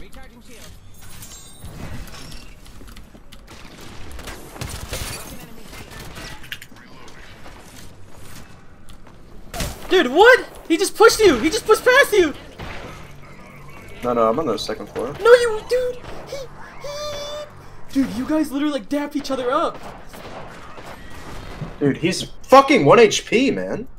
Dude, what? He just pushed you! He just pushed past you! No, I'm on the second floor. No, you, dude! Dude, you guys literally like dapped each other up! Dude, he's fucking 1 HP, man.